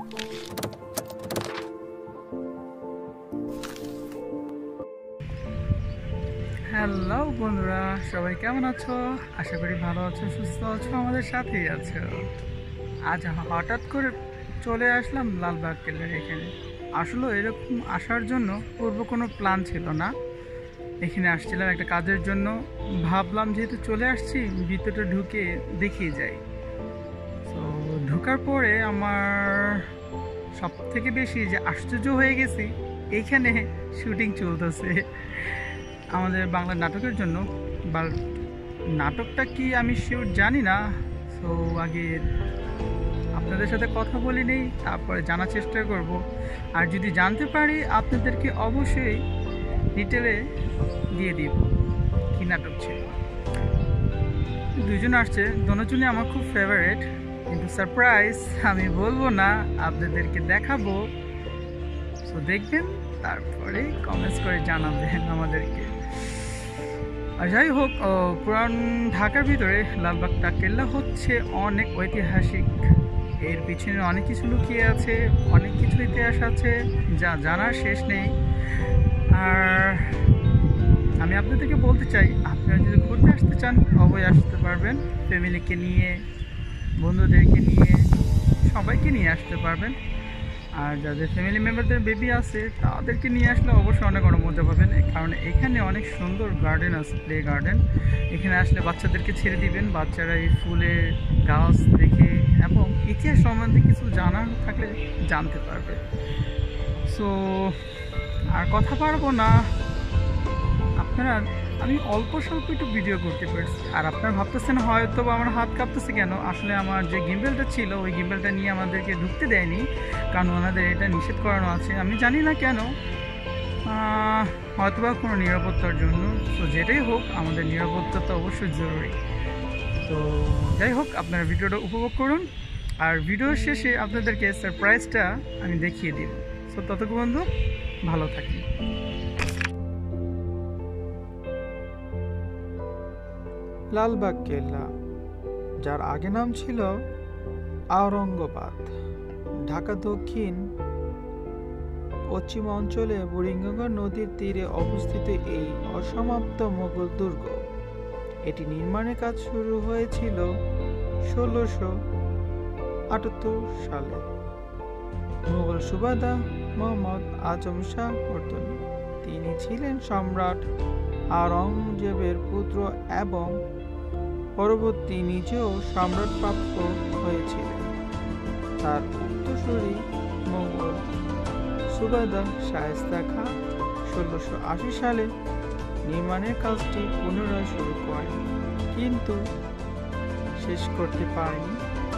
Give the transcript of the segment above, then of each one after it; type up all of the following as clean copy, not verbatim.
Hello বন্ধুরা, সবাই কেমন আছো? আশা করি ভালো আছো, সুস্থ আছো, আমাদের সাথেই আছো। আজ হঠাৎ করে চলে আসলাম লালবাগ কেল্লার এখানে। আসলে এরকম আসার জন্য পূর্ব কোনো প্ল্যান ছিল না। এখানে আসছিলাম একটা কাজের জন্য, ভাবলাম যেহেতু চলে আসছি ভিতরে ঢুকে দেখিয়ে যাই। তো ঢোকার পরে আমার সব থেকে বেশি যে আশ্চর্য হয়ে গেছি, এইখানে শুটিং চলতেছে আমাদের বাংলা নাটকের জন্য। বা নাটকটা কি আমি শিওর জানি না। সো আগে আপনাদের সাথে কথা বলি নেই, তারপরে জানার চেষ্টা করব। আর যদি জানতে পারি আপনাদেরকে অবশ্যই ডিটেলে দিয়ে দিব কি নাটক ছিল। দুজন আসছে, দুজনই আমার খুব ফেভারিট, কিন্তু সারপ্রাইজ আমি বলবো না, আপনাদেরকে দেখাবো। সো দেখবেন, তারপরে কমেন্টস করে জানাবেন আমাদেরকে। আর যাই হোক, পুরান ঢাকার ভিতরে লালবাগটা কেল্লা হচ্ছে অনেক ঐতিহাসিক। এর পিছনে অনেক কিছু লুকিয়ে আছে, অনেক কিছু ইতিহাস আছে যা জানার শেষ নেই। আর আমি আপনাদেরকে বলতে চাই, আপনারা যদি ঘুরতে আসতে চান অবশ্যই আসতে পারবেন। ফ্যামিলিকে নিয়ে, বন্ধুদেরকে নিয়ে, সবাইকে নিয়ে আসতে পারবেন। আর যাদের ফ্যামিলি মেম্বারদের বেবি আছে তাদেরকে নিয়ে আসলে অবশ্যই অনেক মজা পাবেন, কারণ এখানে অনেক সুন্দর গার্ডেন আছে, প্লে গার্ডেন। এখানে আসলে বাচ্চাদেরকে ছেড়ে দিবেন, বাচ্চারা এই ফুলের গাছ দেখে এবং ইতিহাস সম্বন্ধে কিছু জানার থাকলে জানতে পারবে। সো আর কথা পারবো না, আপনারা আমি অল্প স্বল্প একটু ভিডিও করতে পারছি। আর আপনারা ভাবতেছেন হয়তো আমার হাত কাঁপতেছে কেন, আসলে আমার যে গিম্বেলটা ছিল ওই গিম্বেলটা নিয়ে আমাদেরকে ঢুকতে দেয়নি, কারণ ওনাদের এটা নিষেধ করানো আছে। আমি জানি না কেন, হয়তোবা কোনো নিরাপত্তার জন্য। তো যেটাই হোক, আমাদের নিরাপত্তা তো অবশ্যই জরুরি। তো যাই হোক, আপনারা ভিডিওটা উপভোগ করুন, আর ভিডিওর শেষে আপনাদেরকে সারপ্রাইজটা আমি দেখিয়ে দিব। সো ততক্ষণ বন্ধু ভালো থাকি। লালবাগ কেল্লা, যার আগে নাম ছিল আওরঙ্গাবাদ, ঢাকা দক্ষিণ পশ্চিম অঞ্চলে বুড়িগঙ্গা নদীর তীরে অবস্থিত এই অসমাপ্ত মোগল দুর্গ। এটি নির্মাণের কাজ শুরু হয়েছিল 1678 সালে মুঘল সুবাদার মোহাম্মদ আজম শাহ কর্তনী। তিনি ছিলেন সম্রাট আওরঙ্গজেবের পুত্র এবং পরবর্তী নিজেও সম্রাট প্রাপ্ত হয়েছিলেন। তার উত্তরসূরি মোগল সুবাদার শায়েস্তা খাঁ 1680 সালে নির্মাণের কাজটি পুনরায় শুরু করেন, কিন্তু শেষ করতে পারেনি।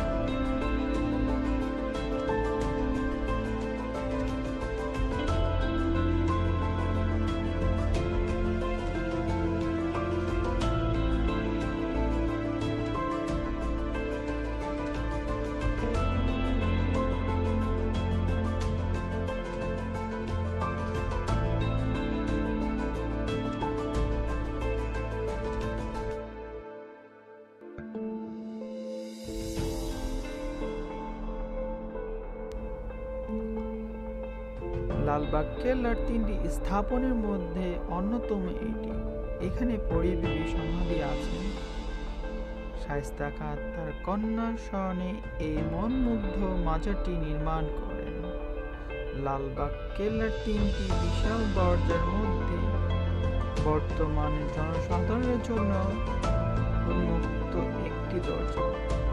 লালবাগ কেল্লার 3টি স্থাপনের মধ্যে অন্যতম এটি। এখানে পরিবেবী সমাধি আছেন। শায়েস্তা খাঁ তার কন্যার স্মরণে এই মনমুগ্ধ মাজারটি নির্মাণ করেন। লালবাগ কেল্লার 3টি বিশাল দরজার মধ্যে বর্তমানে জনসাধারণের জন্য উন্মুক্ত একটি দরজা।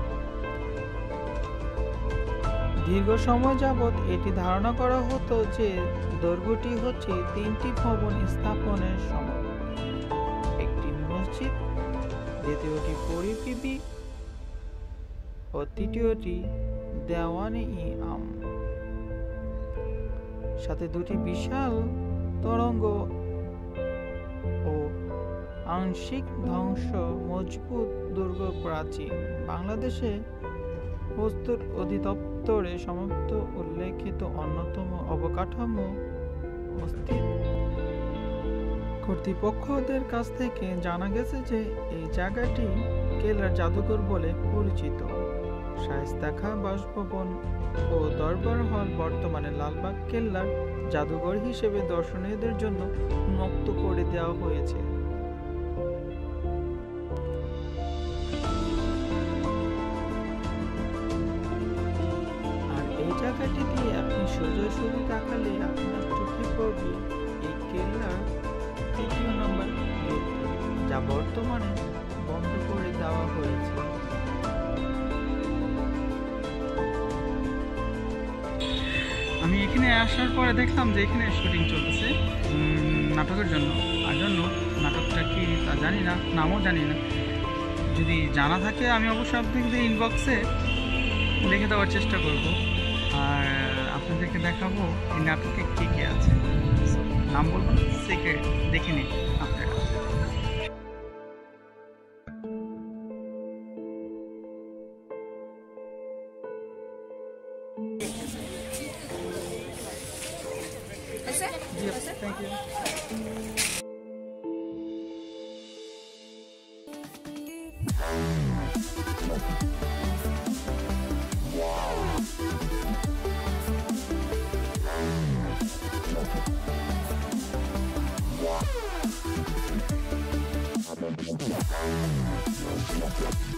দীর্ঘ সময় যাবৎ এটি ধারণা করা হতো যে দুর্গটি হচ্ছে 3টি ভবন স্থাপনের সময়, একটি মসজিদ, দ্বিতীয়টি পরিপিবি ও তৃতীয়টি দেওয়ানে-ই-আম, সাথে 2টি বিশাল তোরঙ্গ ও আংশিক ধ্বংস মজবুত দুর্গ প্রাচীন। বাংলাদেশে প্রস্তুত অধিদপ্তরে সমাপ্ত উল্লেখিত অন্যতম অবকাঠামো কর্তৃপক্ষদের কাছ থেকে জানা গেছে যে এই জায়গাটি কেল্লার জাদুঘর বলে পরিচিত। শায়েস্তা খাঁ বাসভবন ও দরবার হল বর্তমানে লালবাগ কেল্লার জাদুঘর হিসেবে দর্শনীয়দের জন্য উন্মুক্ত করে দেওয়া হয়েছে। আর এই জায়গাটি দিয়ে আপনি সোজাসুজি তাকালে আপনার চোখে পড়বে এই কেল্লার ৩য় নম্বর গেট, যা বর্তমানে বন্ধ করে দেওয়া হয়েছে। আমি এখানে আসার পরে দেখলাম যে এখানে শুটিং চলতেছে নাটকের জন্য। আর জন্য নাটকটা কি তা জানি না, নামও জানি না। যদি জানা থাকে আমি অবশ্যই আপনাদের ইনবক্সে লিখে দেওয়ার চেষ্টা করব, আর আপনাদেরকে দেখাবো এই নাটকে কে কে আছে। নাম বলবো না, সিক্রেট, দেখে নিন আপনারা। Thank you. Wow.